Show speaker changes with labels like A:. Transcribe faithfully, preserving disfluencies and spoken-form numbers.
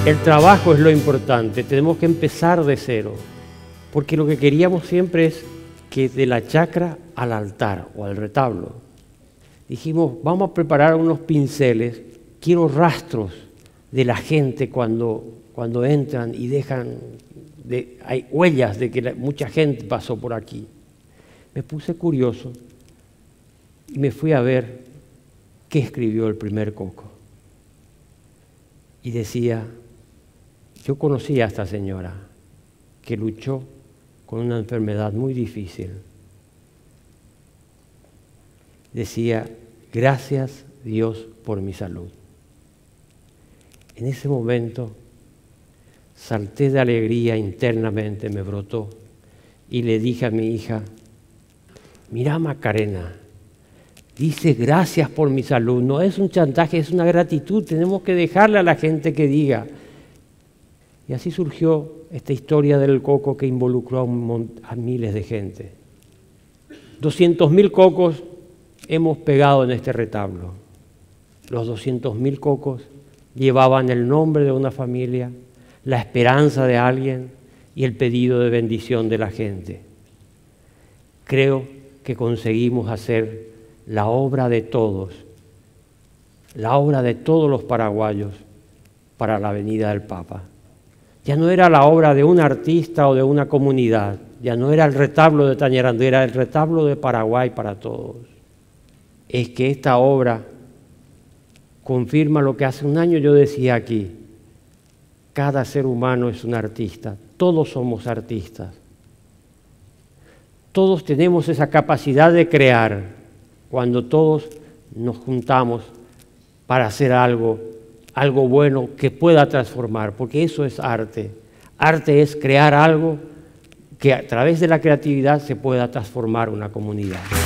A: El trabajo es lo importante, tenemos que empezar de cero, porque lo que queríamos siempre es que de la chacra al altar o al retablo. Dijimos, vamos a preparar unos pinceles, quiero rastros de la gente cuando, cuando entran y dejan, de, hay huellas de que la, mucha gente pasó por aquí. Me puse curioso y me fui a ver qué escribió el primer coco. Y decía, yo conocí a esta señora que luchó con una enfermedad muy difícil. Decía, gracias Dios por mi salud. En ese momento salté de alegría internamente, me brotó, y le dije a mi hija, mira Macarena, dice gracias por mi salud, no es un chantaje, es una gratitud, tenemos que dejarle a la gente que diga. Y así surgió esta historia del coco que involucró a, un, a miles de gente. doscientos mil cocos hemos pegado en este retablo. Los doscientos mil cocos llevaban el nombre de una familia, la esperanza de alguien y el pedido de bendición de la gente. Creo que conseguimos hacer la obra de todos, la obra de todos los paraguayos para la venida del Papa. Ya no era la obra de un artista o de una comunidad, ya no era el retablo de Tañarandú, era el retablo de Paraguay para todos. Es que esta obra confirma lo que hace un año yo decía aquí, cada ser humano es un artista, todos somos artistas. Todos tenemos esa capacidad de crear cuando todos nos juntamos para hacer algo, algo bueno que pueda transformar, porque eso es arte. Arte es crear algo que a través de la creatividad se pueda transformar una comunidad.